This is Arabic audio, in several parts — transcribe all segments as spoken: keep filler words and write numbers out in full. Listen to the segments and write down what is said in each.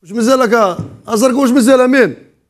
واش مازالك ازرق؟ واش مازال امين؟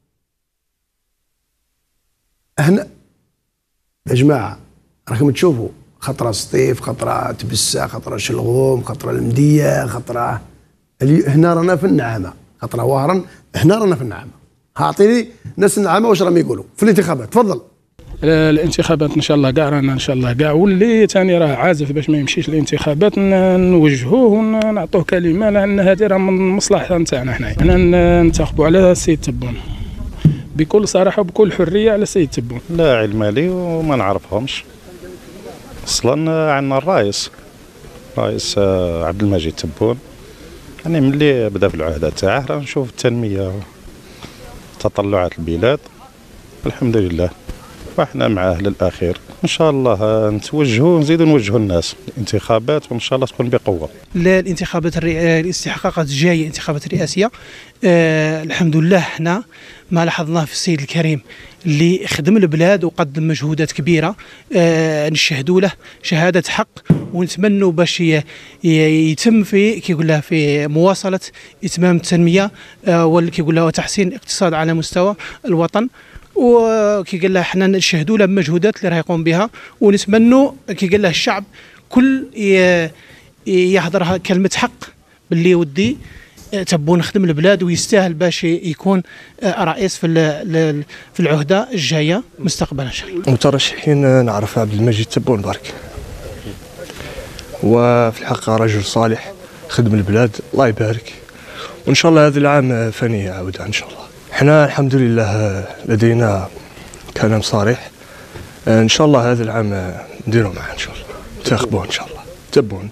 هنا يا جماعه راكم تشوفوا خطره سطيف، خطره تبسه، خطره شلغوم، خطره المديه، خطره هنا رانا في النعامه، خطره وهران هنا رانا في النعامه. اعطيني ناس النعامه واش راهم يقولوا في الانتخابات. تفضل. الانتخابات ان شاء الله كاع رانا ان شاء الله كاع، واللي ثاني راه عازف باش ما يمشيش الانتخابات نوجهوه ونعطوه كلمه، لان هذه راه من المصلحه نتاعنا حنايا. حنا ننتخبوا على السيد تبون بكل صراحه وبكل حريه على السيد تبون. لا علم لي وما نعرفهمش اصلا. عندنا الرئيس الرئيس عبد المجيد تبون، يعني ملي بدا في العهده تاعه راه نشوف التنميه وتطلعات البلاد الحمد لله، وحنا معاه للاخير. ان شاء الله نتوجهوا ونزيدوا نوجهوا الناس الانتخابات، وان شاء الله تكون بقوه. الانتخابات الاستحقاقات الجايه انتخابات رئاسيه، آه الحمد لله حنا ما لاحظناه في السيد الكريم اللي خدم البلاد وقدم مجهودات كبيره، آه نشهدوا له شهاده حق، ونتمنوا باش يتم في كيقول له في مواصله اتمام التنميه، آه وكيقول له تحسين الاقتصاد على مستوى الوطن. وكي قال له حنا نشهدوا له بمجهودات اللي راه يقوم بها، ونتمنوا كي قال له الشعب كل يحضرها كلمه حق باللي ودي تبون نخدم البلاد ويستاهل باش يكون رئيس في في العهده الجايه مستقبلا ان شاء الله. مترشحين نعرف عبد المجيد تبون برك، وفي الحقيقه رجل صالح خدم البلاد الله يبارك، وان شاء الله هذا العام فنيه عوده ان شاء الله. احنا الحمد لله لدينا كلام صريح، ان شاء الله هذا العام نديروا معه ان شاء الله، انتخبوه ان شاء الله تبون.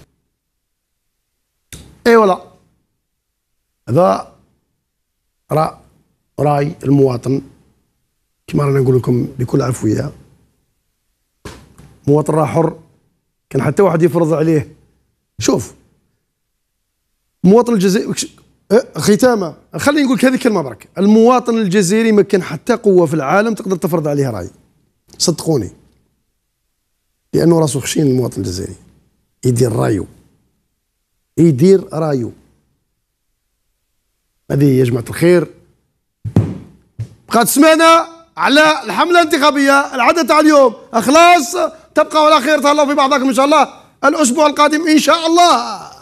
اي والله هذا رأي راي المواطن كما رانا نقول لكم بكل عفويه. مواطن راه حر، كان حتى واحد يفرض عليه. شوف المواطن الجزائري ختامه، خليني نقول هذه الكلمه برك، المواطن الجزائري ما كان حتى قوه في العالم تقدر تفرض عليه راي، صدقوني، لانه راسو خشين. المواطن الجزائري يدير رايو، يدير رايو. هذه يا جماعه الخير بقات سمانه على الحمله الانتخابيه. العدد تاع اليوم خلاص، تبقى على خير. تهلاو في بعضكم ان شاء الله الاسبوع القادم ان شاء الله.